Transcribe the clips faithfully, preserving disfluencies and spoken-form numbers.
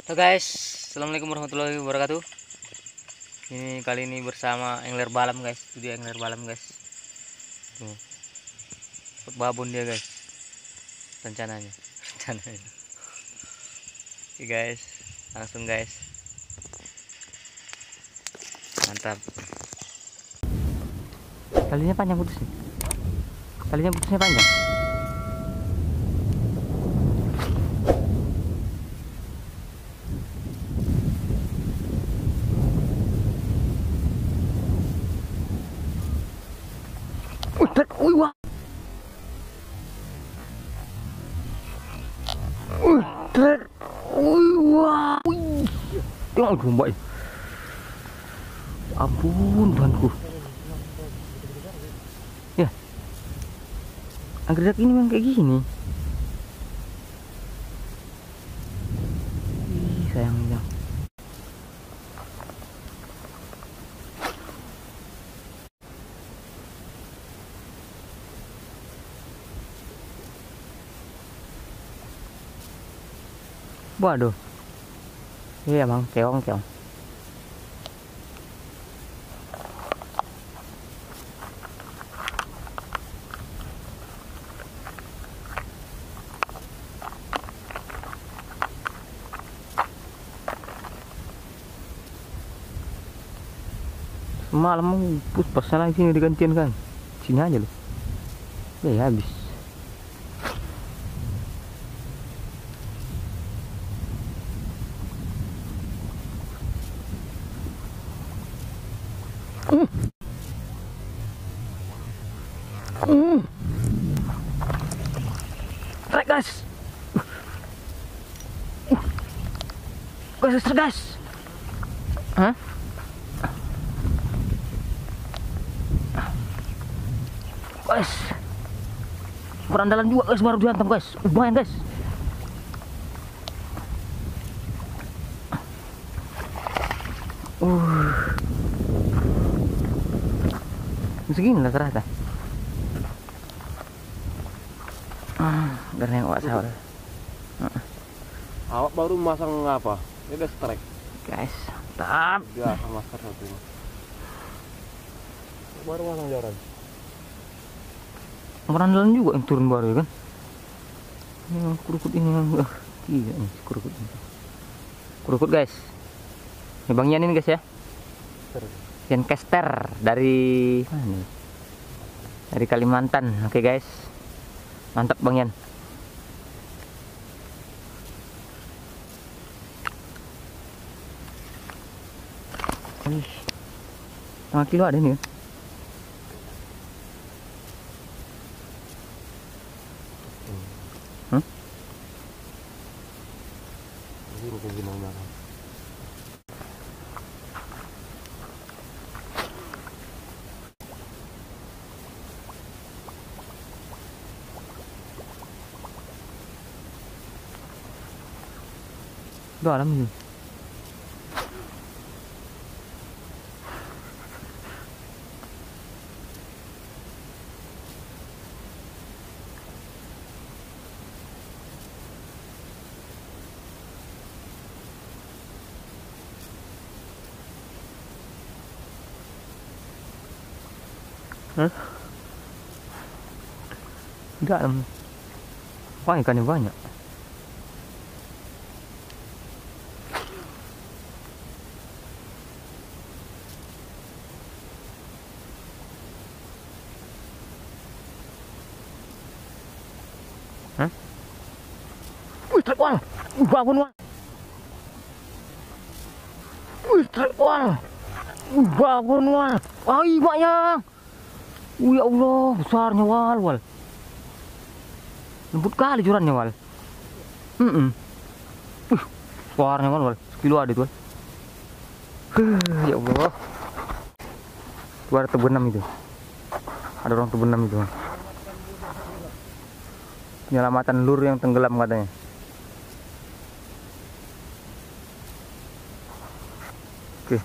Halo guys, assalamualaikum warahmatullahi wabarakatuh. Ini kali ini bersama angler balam guys, video angler balam guys. Tuh, babon dia guys, rencananya, rencananya. Oke guys, langsung guys, mantap. Talinya panjang putusnya, talinya putusnya panjang. Wih, wah. Wih, wih, wah. Wih. Tengok domba ini. Ampun, Tuhanku. Ya. Anggrek ini memang kayak gini. Ih, sayangnya. Waduh, iya bang, keong keong. Semalam pus pasal lagi sini digantian kan, sini aja loh, ya habis. Mm. Mm. Trek guys, gas gas, hah? Guys, berandalan juga guys, baru dihantam guys, lumayan guys. Uh. Segini lah ternyata. Ah, karena yang awak sahur. Awak baru masang apa? Ini udah strike. Guys, tap. Ya, masker satu ini. Baru masang jaran. Berandalan juga yang turun baru ya kan. Ini kurukut ini, uh, iya nih kurukut ini. Kurukut guys. Ini Bang Yan ini guys ya. Yan caster dari mana nih? Dari Kalimantan. Oke guys, mantap Bang Yan. Wih, setengah kilo ada nih. Hmm? Ini kayak gimana? Dalam ini. Hah? Dalam. Wah, ikannya banyak. Hah? Wih, trek wal. Bangun wal. Wih, trek wal. Bangun wal. Wah, banyak. Wih, ya Allah, besarnya wal wal. Lembut kali jurannya wal. Mm -mm. Wih, besarnya wal wal. Sekilo ada tuh. Huh, ya Allah. Tuh ada tebenam itu. Ada orang tebenam itu. Penyelamatan lur yang tenggelam katanya. Oke.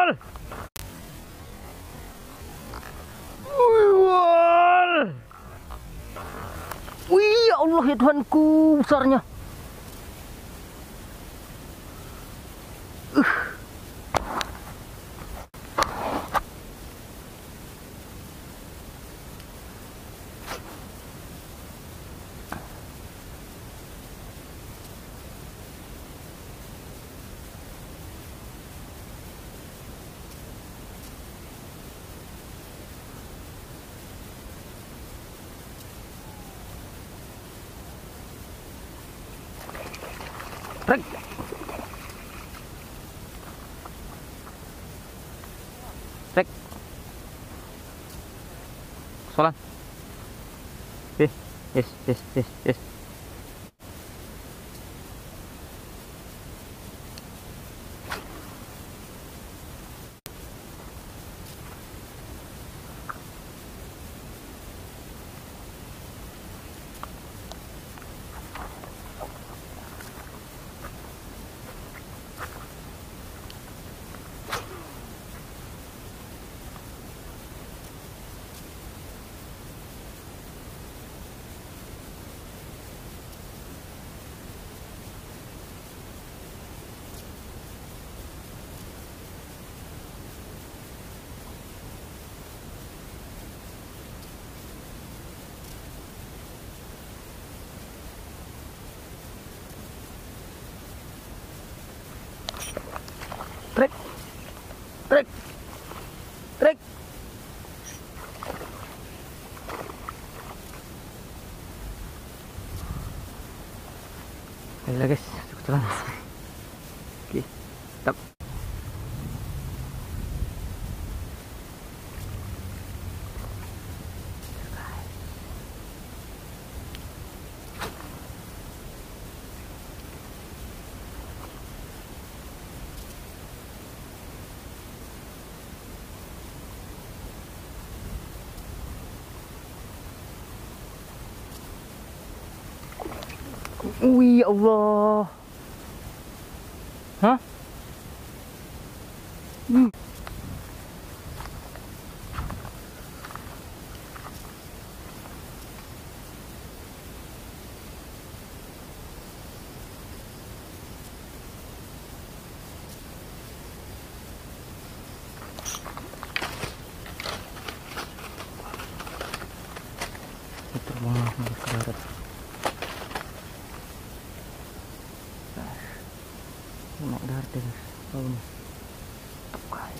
wol. Wih, wol. Wih, ya Allah ya Tuhanku, besarnya. Uh. Trek. Trek. Solan. Eh, yes, yes, yes, yes. Trek. Trek. Trek. Ayolah guys, kebetulan. Oke, stop. Wih, ya Allah. Hah? Hmm. Terbang ke darat. Nak darat dia guys. Oh ni. Guys.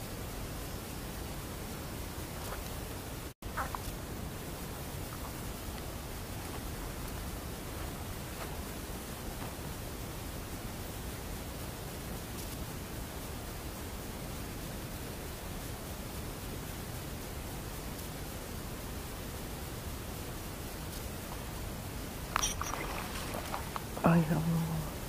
Ay, Allah.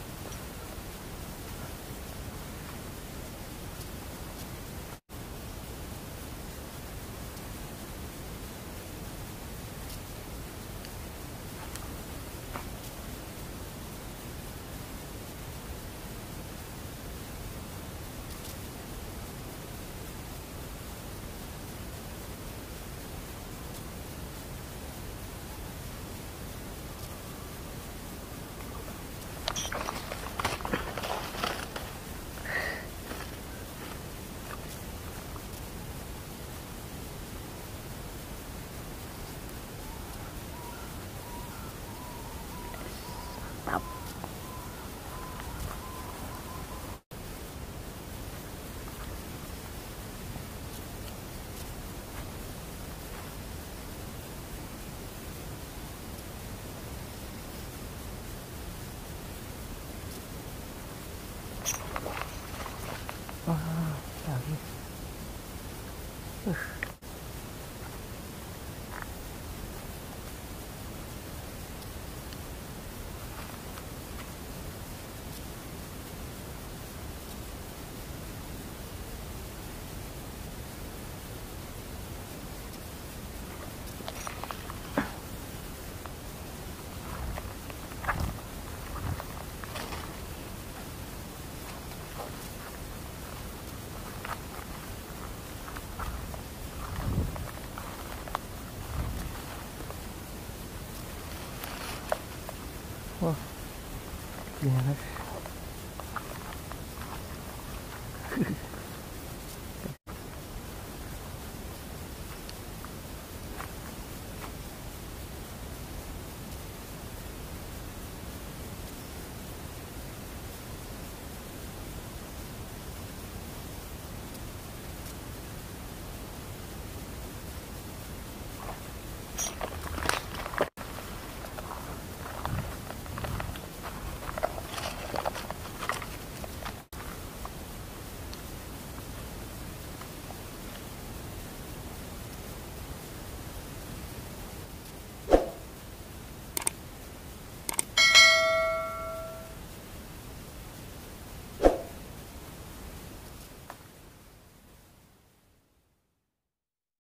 Stop. Wah, lagi. Uh. Ya, guys.